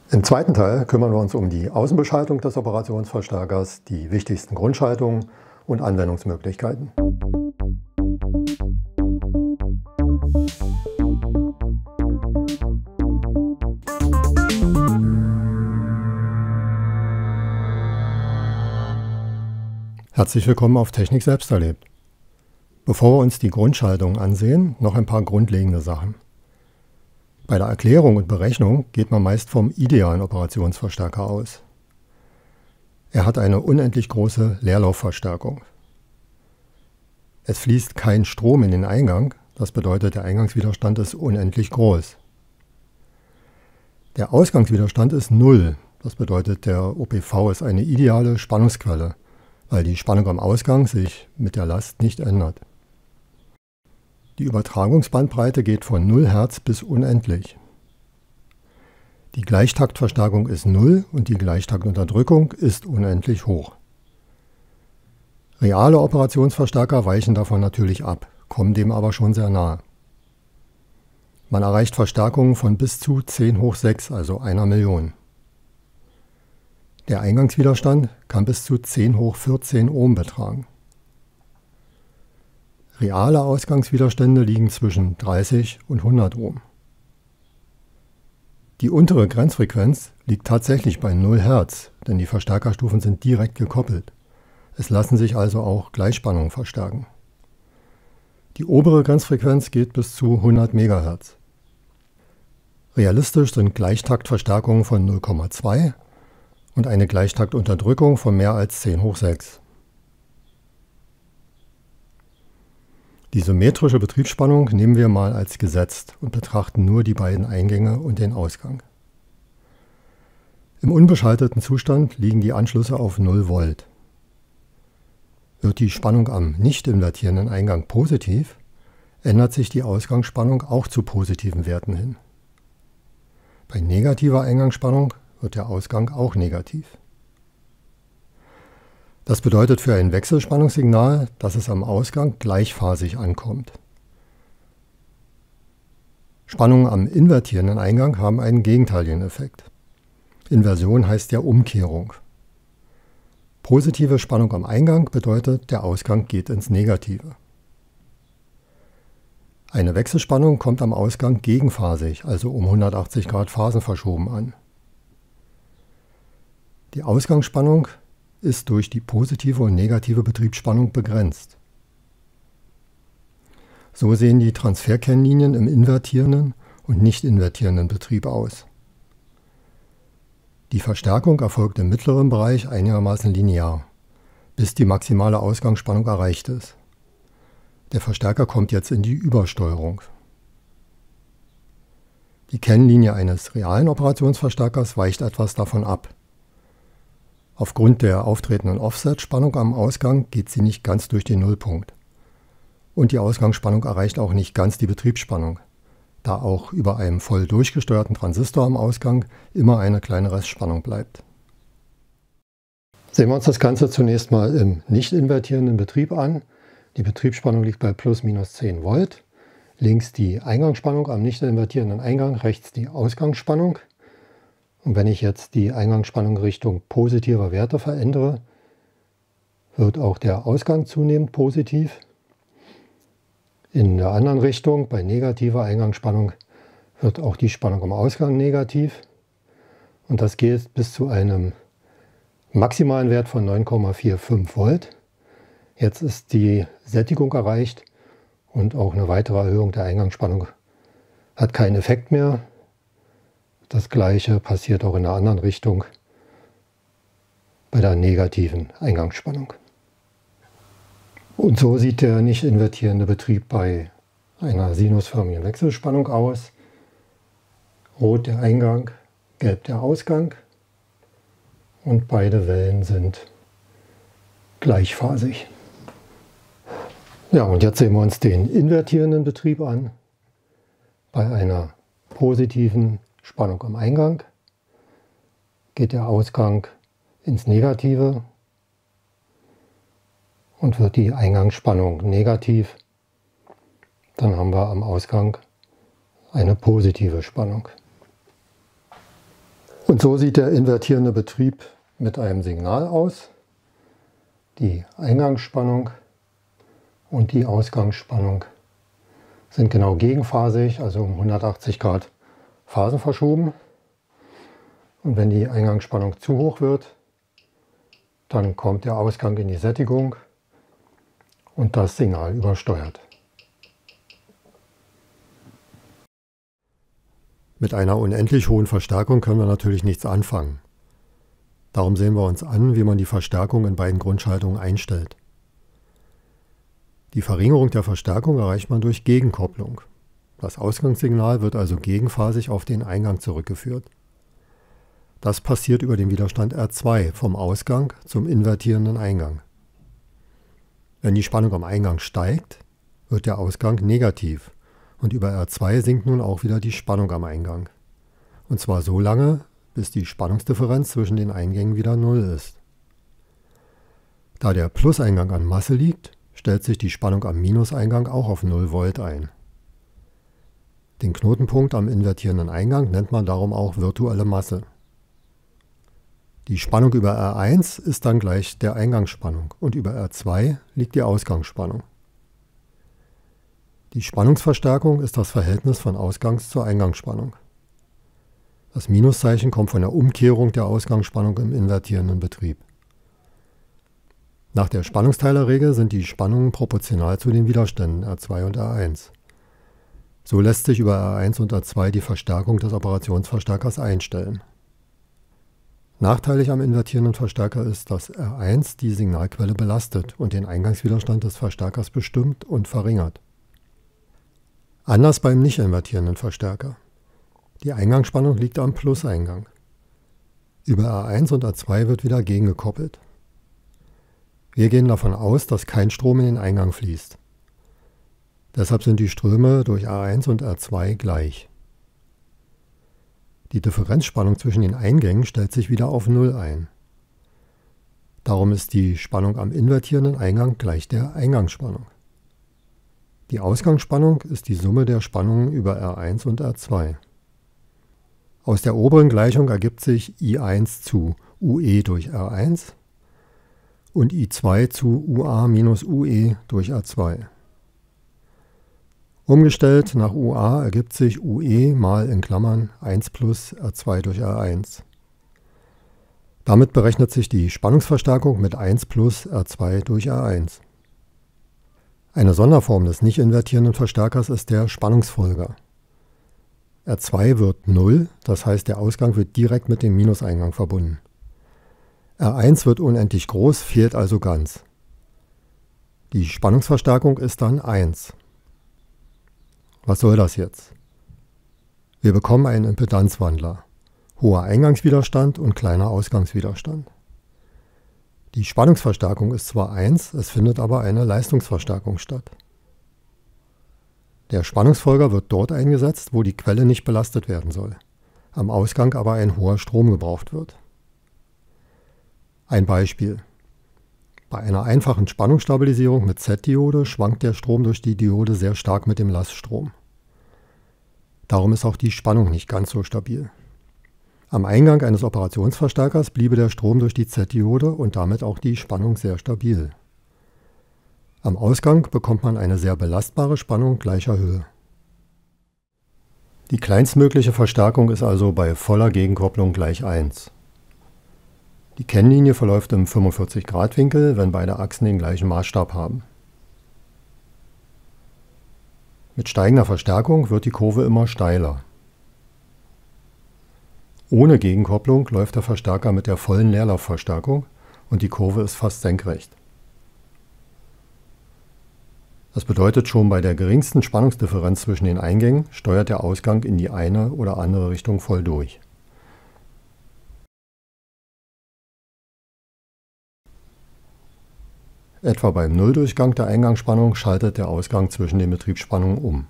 Im zweiten Teil kümmern wir uns um die Außenbeschaltung des Operationsverstärkers, die wichtigsten Grundschaltungen und Anwendungsmöglichkeiten. Herzlich willkommen auf Technik selbst erlebt. Bevor wir uns die Grundschaltung ansehen, noch ein paar grundlegende Sachen. Bei der Erklärung und Berechnung geht man meist vom idealen Operationsverstärker aus. Er hat eine unendlich große Leerlaufverstärkung. Es fließt kein Strom in den Eingang, das bedeutet, der Eingangswiderstand ist unendlich groß. Der Ausgangswiderstand ist 0, das bedeutet, der OPV ist eine ideale Spannungsquelle, weil die Spannung am Ausgang sich mit der Last nicht ändert. Die Übertragungsbandbreite geht von 0 Hertz bis unendlich. Die Gleichtaktverstärkung ist 0 und die Gleichtaktunterdrückung ist unendlich hoch. Reale Operationsverstärker weichen davon natürlich ab, kommen dem aber schon sehr nahe. Man erreicht Verstärkungen von bis zu 10 hoch 6, also 1 Million. Der Eingangswiderstand kann bis zu 10 hoch 14 Ohm betragen. Reale Ausgangswiderstände liegen zwischen 30 und 100 Ohm. Die untere Grenzfrequenz liegt tatsächlich bei 0 Hertz, denn die Verstärkerstufen sind direkt gekoppelt. Es lassen sich also auch Gleichspannungen verstärken. Die obere Grenzfrequenz geht bis zu 100 MHz. Realistisch sind Gleichtaktverstärkungen von 0,2 und eine Gleichtaktunterdrückung von mehr als 10 hoch 6. Die symmetrische Betriebsspannung nehmen wir mal als gesetzt und betrachten nur die beiden Eingänge und den Ausgang. Im unbeschalteten Zustand liegen die Anschlüsse auf 0 Volt. Wird die Spannung am nicht invertierenden Eingang positiv, ändert sich die Ausgangsspannung auch zu positiven Werten hin. Bei negativer Eingangsspannung wird der Ausgang auch negativ. Das bedeutet für ein Wechselspannungssignal, dass es am Ausgang gleichphasig ankommt. Spannungen am invertierenden Eingang haben einen gegenteiligen Effekt. Inversion heißt ja Umkehrung. Positive Spannung am Eingang bedeutet, der Ausgang geht ins Negative. Eine Wechselspannung kommt am Ausgang gegenphasig, also um 180 Grad Phasen verschoben an. Die Ausgangsspannung ist durch die positive und negative Betriebsspannung begrenzt. So sehen die Transferkennlinien im invertierenden und nicht invertierenden Betrieb aus. Die Verstärkung erfolgt im mittleren Bereich einigermaßen linear, bis die maximale Ausgangsspannung erreicht ist. Der Verstärker kommt jetzt in die Übersteuerung. Die Kennlinie eines realen Operationsverstärkers weicht etwas davon ab. Aufgrund der auftretenden Offset-Spannung am Ausgang geht sie nicht ganz durch den Nullpunkt. Und die Ausgangsspannung erreicht auch nicht ganz die Betriebsspannung, da auch über einem voll durchgesteuerten Transistor am Ausgang immer eine kleine Restspannung bleibt. Sehen wir uns das Ganze zunächst mal im nicht invertierenden Betrieb an. Die Betriebsspannung liegt bei plus minus 10 Volt. Links die Eingangsspannung am nicht invertierenden Eingang, rechts die Ausgangsspannung. Und wenn ich jetzt die Eingangsspannung Richtung positiver Werte verändere, wird auch der Ausgang zunehmend positiv. In der anderen Richtung, bei negativer Eingangsspannung, wird auch die Spannung am Ausgang negativ. Und das geht bis zu einem maximalen Wert von 9,45 Volt. Jetzt ist die Sättigung erreicht und auch eine weitere Erhöhung der Eingangsspannung hat keinen Effekt mehr. Das gleiche passiert auch in der anderen Richtung bei der negativen Eingangsspannung. Und so sieht der nicht invertierende Betrieb bei einer sinusförmigen Wechselspannung aus. Rot der Eingang, gelb der Ausgang und beide Wellen sind gleichphasig. Ja, und jetzt sehen wir uns den invertierenden Betrieb an. Bei einer positiven Spannung am Eingang geht der Ausgang ins Negative und wird die Eingangsspannung negativ, dann haben wir am Ausgang eine positive Spannung. Und so sieht der invertierende Betrieb mit einem Signal aus. Die Eingangsspannung und die Ausgangsspannung sind genau gegenphasig, also um 180 Grad Phasen verschoben. Und wenn die Eingangsspannung zu hoch wird, dann kommt der Ausgang in die Sättigung und das Signal übersteuert. Mit einer unendlich hohen Verstärkung können wir natürlich nichts anfangen. Darum sehen wir uns an, wie man die Verstärkung in beiden Grundschaltungen einstellt. Die Verringerung der Verstärkung erreicht man durch Gegenkopplung. Das Ausgangssignal wird also gegenphasig auf den Eingang zurückgeführt. Das passiert über den Widerstand R2 vom Ausgang zum invertierenden Eingang. Wenn die Spannung am Eingang steigt, wird der Ausgang negativ und über R2 sinkt nun auch wieder die Spannung am Eingang. Und zwar so lange, bis die Spannungsdifferenz zwischen den Eingängen wieder 0 ist. Da der Pluseingang an Masse liegt, stellt sich die Spannung am Minuseingang auch auf 0 Volt ein. Den Knotenpunkt am invertierenden Eingang nennt man darum auch virtuelle Masse. Die Spannung über R1 ist dann gleich der Eingangsspannung und über R2 liegt die Ausgangsspannung. Die Spannungsverstärkung ist das Verhältnis von Ausgangs- zur Eingangsspannung. Das Minuszeichen kommt von der Umkehrung der Ausgangsspannung im invertierenden Betrieb. Nach der Spannungsteilerregel sind die Spannungen proportional zu den Widerständen R2 und R1. So lässt sich über R1 und R2 die Verstärkung des Operationsverstärkers einstellen. Nachteilig am invertierenden Verstärker ist, dass R1 die Signalquelle belastet und den Eingangswiderstand des Verstärkers bestimmt und verringert. Anders beim nicht invertierenden Verstärker. Die Eingangsspannung liegt am Pluseingang. Über R1 und R2 wird wieder gegengekoppelt. Wir gehen davon aus, dass kein Strom in den Eingang fließt. Deshalb sind die Ströme durch R1 und R2 gleich. Die Differenzspannung zwischen den Eingängen stellt sich wieder auf 0 ein. Darum ist die Spannung am invertierenden Eingang gleich der Eingangsspannung. Die Ausgangsspannung ist die Summe der Spannungen über R1 und R2. Aus der oberen Gleichung ergibt sich I1 zu UE durch R1 und I2 zu UA minus UE durch R2. Umgestellt nach UA ergibt sich UE mal in Klammern 1 plus R2 durch R1. Damit berechnet sich die Spannungsverstärkung mit 1 plus R2 durch R1. Eine Sonderform des nicht invertierenden Verstärkers ist der Spannungsfolger. R2 wird 0, das heißt der Ausgang wird direkt mit dem Minuseingang verbunden. R1 wird unendlich groß, fehlt also ganz. Die Spannungsverstärkung ist dann 1. Was soll das jetzt? Wir bekommen einen Impedanzwandler, hoher Eingangswiderstand und kleiner Ausgangswiderstand. Die Spannungsverstärkung ist zwar 1, es findet aber eine Leistungsverstärkung statt. Der Spannungsfolger wird dort eingesetzt, wo die Quelle nicht belastet werden soll, am Ausgang aber ein hoher Strom gebraucht wird. Ein Beispiel. Bei einer einfachen Spannungsstabilisierung mit Z-Diode schwankt der Strom durch die Diode sehr stark mit dem Laststrom. Darum ist auch die Spannung nicht ganz so stabil. Am Eingang eines Operationsverstärkers bliebe der Strom durch die Z-Diode und damit auch die Spannung sehr stabil. Am Ausgang bekommt man eine sehr belastbare Spannung gleicher Höhe. Die kleinstmögliche Verstärkung ist also bei voller Gegenkopplung gleich 1. Die Kennlinie verläuft im 45-Grad-Winkel, wenn beide Achsen den gleichen Maßstab haben. Mit steigender Verstärkung wird die Kurve immer steiler. Ohne Gegenkopplung läuft der Verstärker mit der vollen Leerlaufverstärkung und die Kurve ist fast senkrecht. Das bedeutet, schon bei der geringsten Spannungsdifferenz zwischen den Eingängen steuert der Ausgang in die eine oder andere Richtung voll durch. Etwa beim Nulldurchgang der Eingangsspannung schaltet der Ausgang zwischen den Betriebsspannungen um.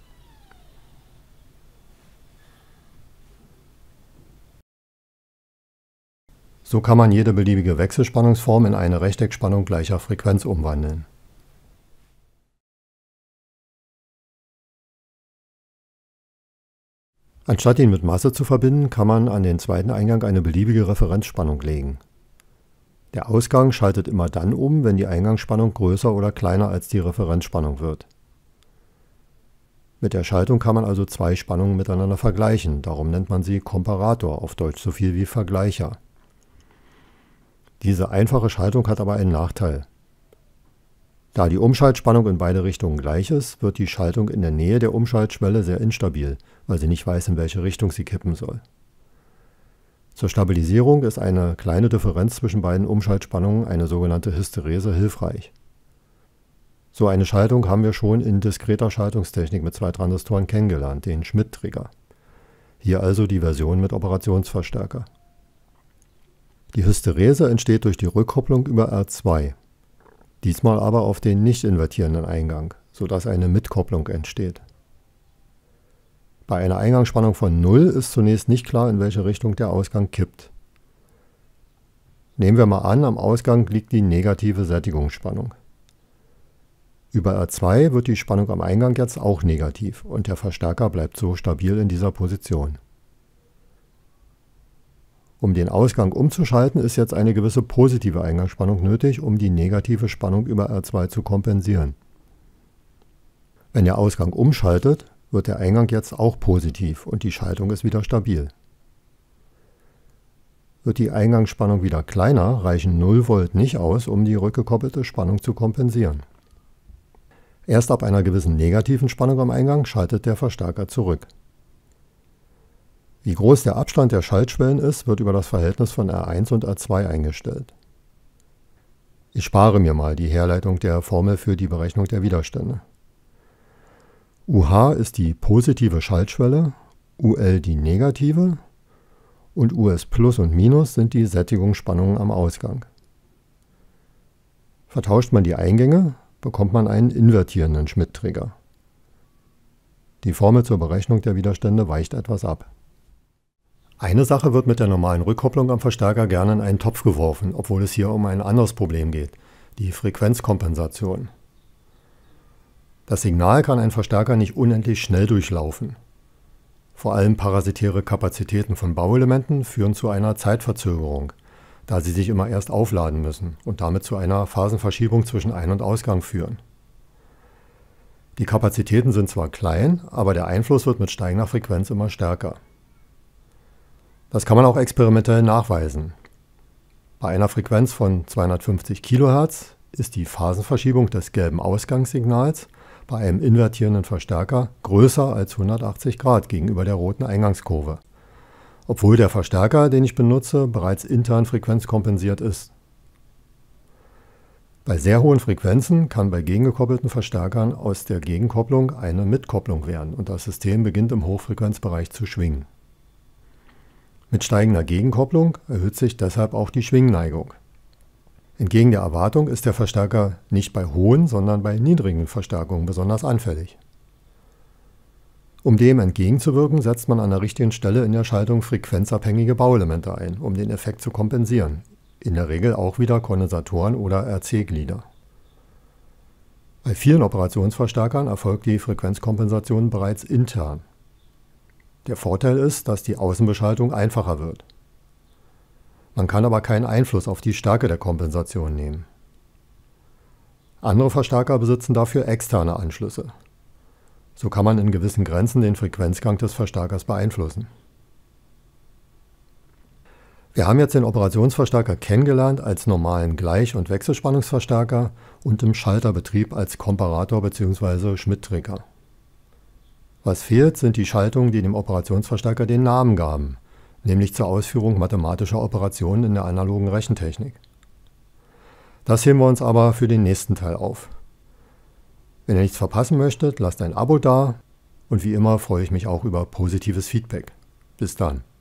So kann man jede beliebige Wechselspannungsform in eine Rechteckspannung gleicher Frequenz umwandeln. Anstatt ihn mit Masse zu verbinden, kann man an den zweiten Eingang eine beliebige Referenzspannung legen. Der Ausgang schaltet immer dann um, wenn die Eingangsspannung größer oder kleiner als die Referenzspannung wird. Mit der Schaltung kann man also zwei Spannungen miteinander vergleichen, darum nennt man sie Komparator, auf Deutsch so viel wie Vergleicher. Diese einfache Schaltung hat aber einen Nachteil. Da die Umschaltspannung in beide Richtungen gleich ist, wird die Schaltung in der Nähe der Umschaltschwelle sehr instabil, weil sie nicht weiß, in welche Richtung sie kippen soll. Zur Stabilisierung ist eine kleine Differenz zwischen beiden Umschaltspannungen, eine sogenannte Hysterese, hilfreich. So eine Schaltung haben wir schon in diskreter Schaltungstechnik mit zwei Transistoren kennengelernt, den Schmitt-Trigger. Hier also die Version mit Operationsverstärker. Die Hysterese entsteht durch die Rückkopplung über R2. Diesmal aber auf den nicht invertierenden Eingang, sodass eine Mitkopplung entsteht. Bei einer Eingangsspannung von 0 ist zunächst nicht klar, in welche Richtung der Ausgang kippt. Nehmen wir mal an, am Ausgang liegt die negative Sättigungsspannung. Über R2 wird die Spannung am Eingang jetzt auch negativ und der Verstärker bleibt so stabil in dieser Position. Um den Ausgang umzuschalten, ist jetzt eine gewisse positive Eingangsspannung nötig, um die negative Spannung über R2 zu kompensieren. Wenn der Ausgang umschaltet, wird der Eingang jetzt auch positiv und die Schaltung ist wieder stabil. Wird die Eingangsspannung wieder kleiner, reichen 0 Volt nicht aus, um die rückgekoppelte Spannung zu kompensieren. Erst ab einer gewissen negativen Spannung am Eingang schaltet der Verstärker zurück. Wie groß der Abstand der Schaltschwellen ist, wird über das Verhältnis von R1 und R2 eingestellt. Ich spare mir mal die Herleitung der Formel für die Berechnung der Widerstände. UH ist die positive Schaltschwelle, UL die negative und US Plus und Minus sind die Sättigungsspannungen am Ausgang. Vertauscht man die Eingänge, bekommt man einen invertierenden Schmitt-Trigger. Die Formel zur Berechnung der Widerstände weicht etwas ab. Eine Sache wird mit der normalen Rückkopplung am Verstärker gerne in einen Topf geworfen, obwohl es hier um ein anderes Problem geht, die Frequenzkompensation. Das Signal kann ein Verstärker nicht unendlich schnell durchlaufen. Vor allem parasitäre Kapazitäten von Bauelementen führen zu einer Zeitverzögerung, da sie sich immer erst aufladen müssen und damit zu einer Phasenverschiebung zwischen Ein- und Ausgang führen. Die Kapazitäten sind zwar klein, aber der Einfluss wird mit steigender Frequenz immer stärker. Das kann man auch experimentell nachweisen. Bei einer Frequenz von 250 kHz ist die Phasenverschiebung des gelben Ausgangssignals bei einem invertierenden Verstärker größer als 180 Grad gegenüber der roten Eingangskurve, obwohl der Verstärker, den ich benutze, bereits intern frequenzkompensiert ist. Bei sehr hohen Frequenzen kann bei gegengekoppelten Verstärkern aus der Gegenkopplung eine Mitkopplung werden und das System beginnt im Hochfrequenzbereich zu schwingen. Mit steigender Gegenkopplung erhöht sich deshalb auch die Schwingneigung. Entgegen der Erwartung ist der Verstärker nicht bei hohen, sondern bei niedrigen Verstärkungen besonders anfällig. Um dem entgegenzuwirken, setzt man an der richtigen Stelle in der Schaltung frequenzabhängige Bauelemente ein, um den Effekt zu kompensieren. In der Regel auch wieder Kondensatoren oder RC-Glieder. Bei vielen Operationsverstärkern erfolgt die Frequenzkompensation bereits intern. Der Vorteil ist, dass die Außenbeschaltung einfacher wird. Man kann aber keinen Einfluss auf die Stärke der Kompensation nehmen. Andere Verstärker besitzen dafür externe Anschlüsse. So kann man in gewissen Grenzen den Frequenzgang des Verstärkers beeinflussen. Wir haben jetzt den Operationsverstärker kennengelernt als normalen Gleich- und Wechselspannungsverstärker und im Schalterbetrieb als Komparator bzw. Schmitt-Trigger. Was fehlt, sind die Schaltungen, die dem Operationsverstärker den Namen gaben, nämlich zur Ausführung mathematischer Operationen in der analogen Rechentechnik. Das heben wir uns aber für den nächsten Teil auf. Wenn ihr nichts verpassen möchtet, lasst ein Abo da und wie immer freue ich mich auch über positives Feedback. Bis dann.